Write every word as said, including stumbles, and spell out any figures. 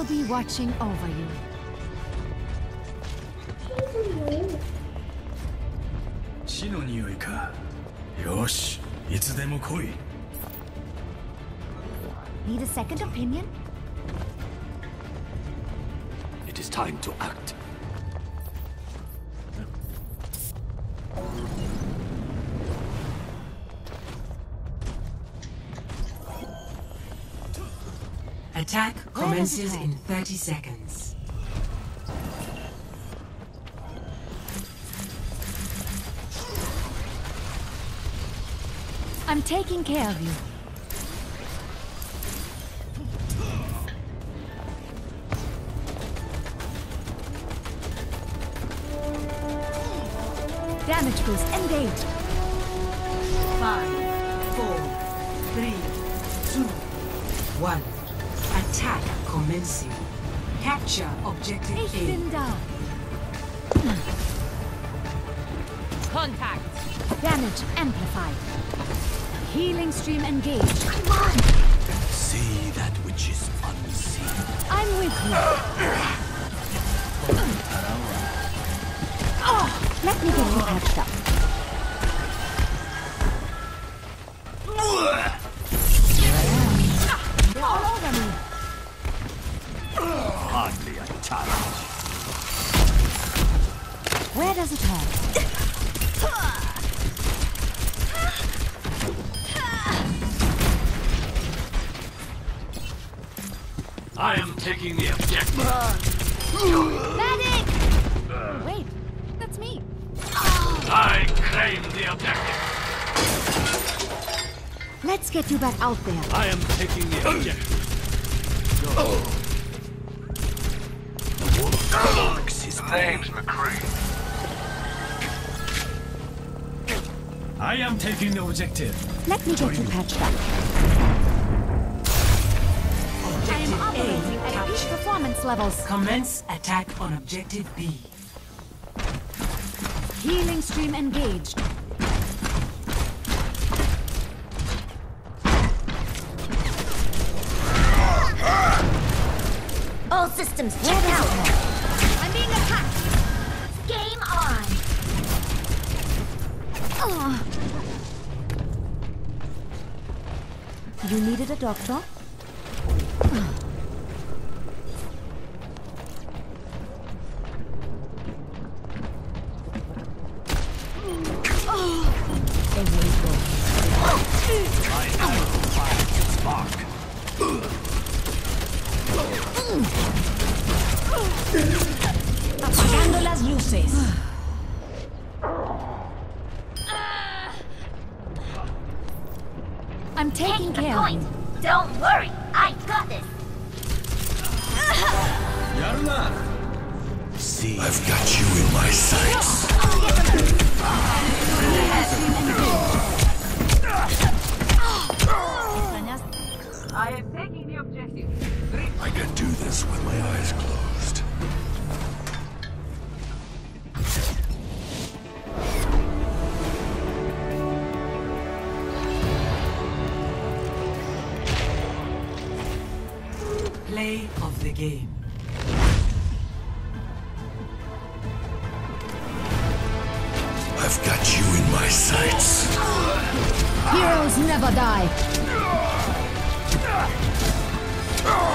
will be watching over you. 血の匂いか。よし、いつでも来い。 Need a second opinion? It is time to act. Attack commences in thirty seconds. I'm taking care of you. Damage boost engaged. Five, four, three, two, one. Attack commencing. Capture objective Ich A. bin da. Contact. Damage amplified. Healing stream engaged. Come on. See that which is unseen. I'm with you. Oh, let me get you patched up. They're all over me. Hardly a challenge. Where does it hurt? I am taking the objective. Medic! Wait, that's me. I claim the objective. Let's get you back out there. I am taking the objective. The wolf marks his name's McCree. I am taking the objective. Let me get you patched up. I am operating at peak performance levels. Commence attack on objective B. Healing stream engaged. All systems check out. I'm being attacked. Game on. Oh. You needed a doctor? Apagando las luces. I'm taking Take the care of point. you. Don't worry, I got this. See, I've got you in my sights. I am taking the objective. I can do this with my eyes closed. Play of the game. I've got you in my sights. Heroes never die. Ah!